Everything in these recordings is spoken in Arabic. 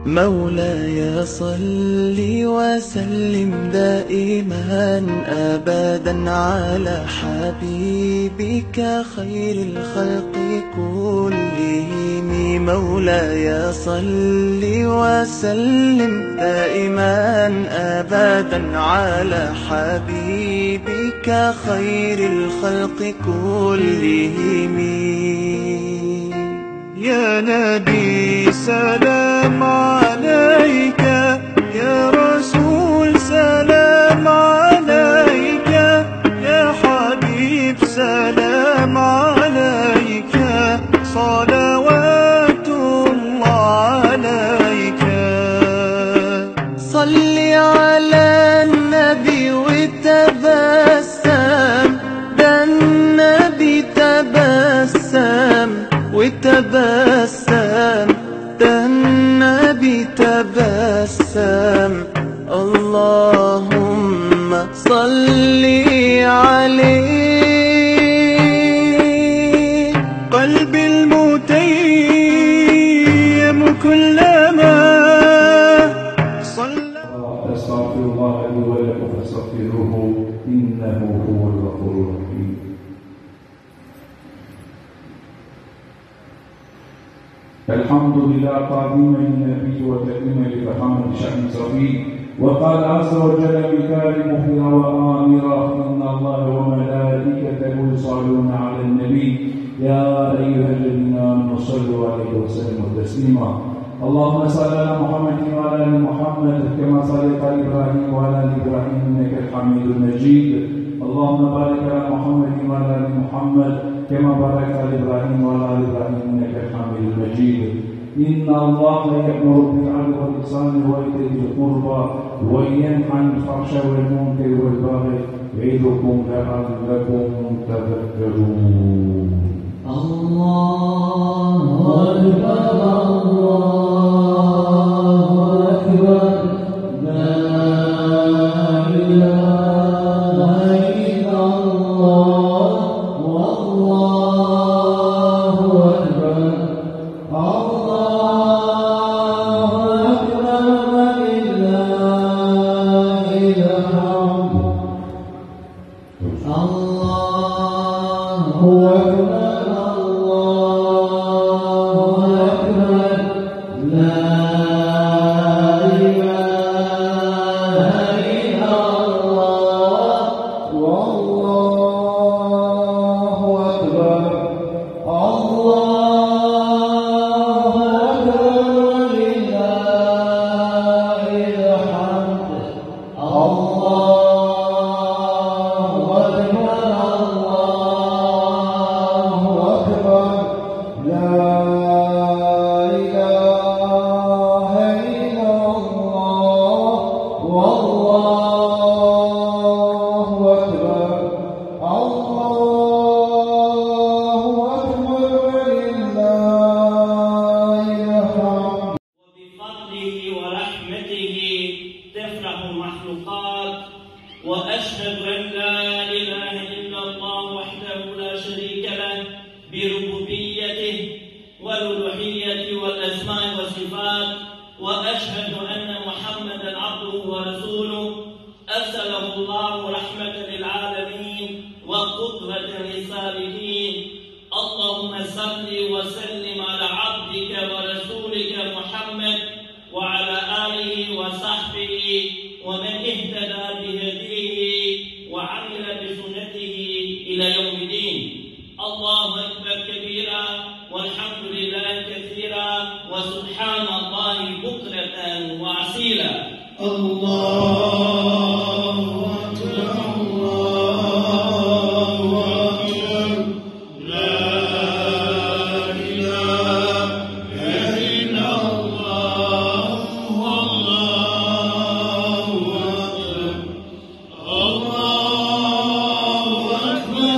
مولاي صل وسلم دائما أبدا على حبيبك خير الخلق كلهم. مولاي صل وسلم دائما أبدا على حبيبك خير الخلق كلهم. يا نبي سلام عليك، يا رسول سلام عليك، يا حبيب سلام عليك، صلوات الله عليك. صل على النبي وتبسم، ده النبي تبسم وتبسم، ده النبي تبسم. اللهم صل عليه. قلبي المتيم كلما صلى. أستغفر الله لي ولكم فاستغفروه إنه هو الغفور الرحيم. الحمد لله قادما للنبي وتكريما لفخامة شأن صفي. وقال عز وجل بكلام مخبرا وآمرا إن الله وملائكته يصلون على النبي يا أيها الذين آمنوا صلوا عليه وسلموا تسليما. اللهم صل على محمد وعلى آل محمد كما صليت على إبراهيم وعلى آل إبراهيم إنك حميد مجيد. اللهم بارك على محمد وعلى آل محمد كما باركت على إبراهيم وعلى آل إبراهيم إنك حميد مجيد. إن الله يأمر بالعدل والإحسان وإيتاء ذي القربى وينهى عن الفحشاء والمنكر والبغي يعظكم لعلكم تذكرون. الله أكبر الله أكبر لا إله إلا الله والله أكبر. الله أكبر ولله الحمد. الله أكبر وأشهد أن لا إله إلا الله وحده لا شريك له بربوبيته والألوهية والأسماء والصفات. وأشهد أن محمدا عبده ورسوله أرسله الله رحمة للعالمين وقدوة للسالكين. اللهم صل وسلم على عبدك ورسولك محمد وعلى آله وصحبه ومن اهتدى بهديه وعمل بسنته إلى يوم الدين. الله أكبر كبيرا والحمد لله كثيرا وسبحان الله بكرة وأصيلا. الله أكبر الله أكبر لا إله إلا الله والله أكبر. الله أكبر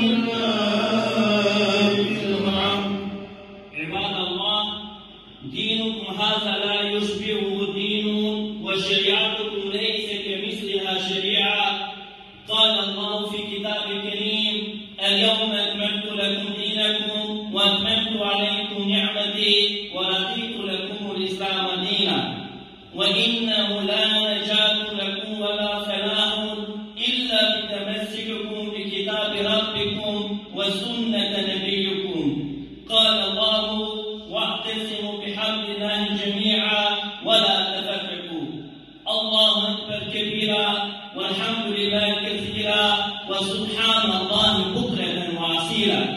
ولله الحمد. عباد الله، دينكم هذا لا يشبهه دين وشريعتكم ليس كمثلها شريعة. قال الله في كتاب الكريم: اليوم أكملت لكم دينكم وأتممت عليكم نعمتي ورضيت لكم الإسلام دينا. آخرتنا وإنه لا نجاة لكم ولا فلاح إلا بتمسككم بكتاب ربكم وسنة نبيكم. قال الله: واعتصموا بحبل الله جميعا ولا تفرقوا. الله أكبر كبيرا والحمد لله كثيرا وسبحان الله بكرة وأصيلا.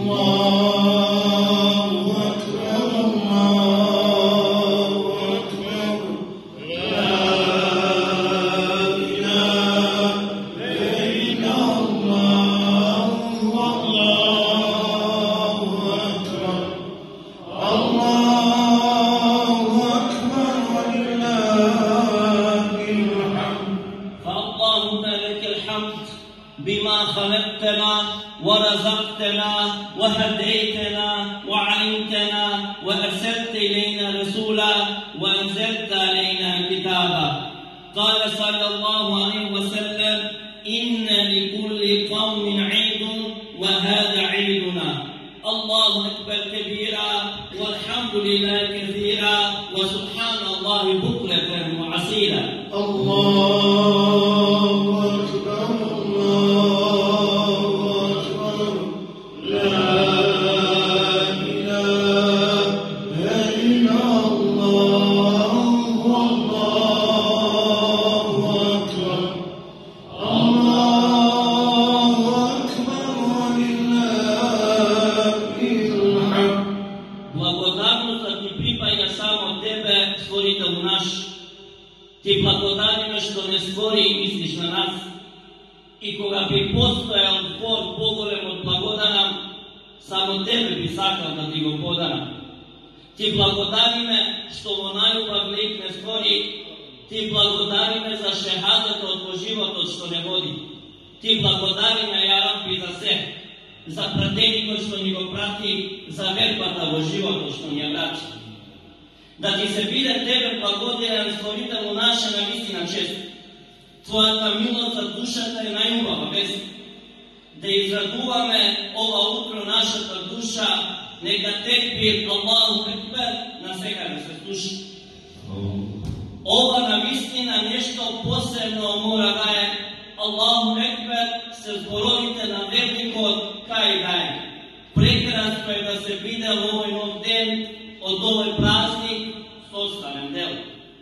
ورزقتنا وهديتنا وعلمتنا وأرسلت إلينا رسولا وأنزلت علينا كتابا. قال صلى الله عليه وسلم: إن لكل قوم عيد وهذا عيدنا. الله أكبر كبيرا والحمد لله كثيرا وسبحان الله بكرة وأصيلا. الله أكبر Ti blagodarimo što ne stvori i misliš na nas. I koga bi postojao zbor pogolem od blagodana, samo tebe bi sakal da ti go podana. Ti blagodarime što vonaju lik ne stvori, ti blagodarime za šehadet od tvoj život od što ne vodi. Ti blagodarime, ja Rabbi, za sve, za prateniko što njego prati, za verbata vo život od što nje vraća. Da ti se bide tebe blagodjeran stvoritelju naša na istina čest. Tvoja ta milost za dušata je najljubava vest. Da izraduva me ova utro naša ta duša, neka tekbir Allahu Ekber na svega ne se sluša. Ova nam istina nešto posebno mora da je. Allahu Ekber se zborovite na vernikod kaj daje. Prekrasno je da se bide u ovoj nov den od ovoj praznik s ostalim delom.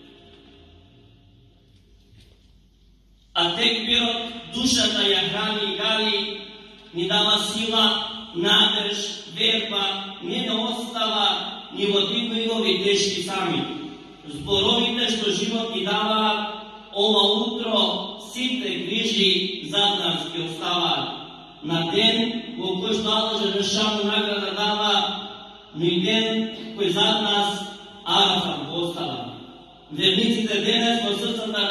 A tekbirot dušata je hrani i gali, ni dava sila, nadež, verba, njena ostala, ni vodiku i ovi teški sami. Zborovite što život i dava, ova utro site griži zadnarski ostava. Na den u koj što Allah Želešanu nagrada dava, ni den koji zad nas Arafat postala. Vernicite denes po srca da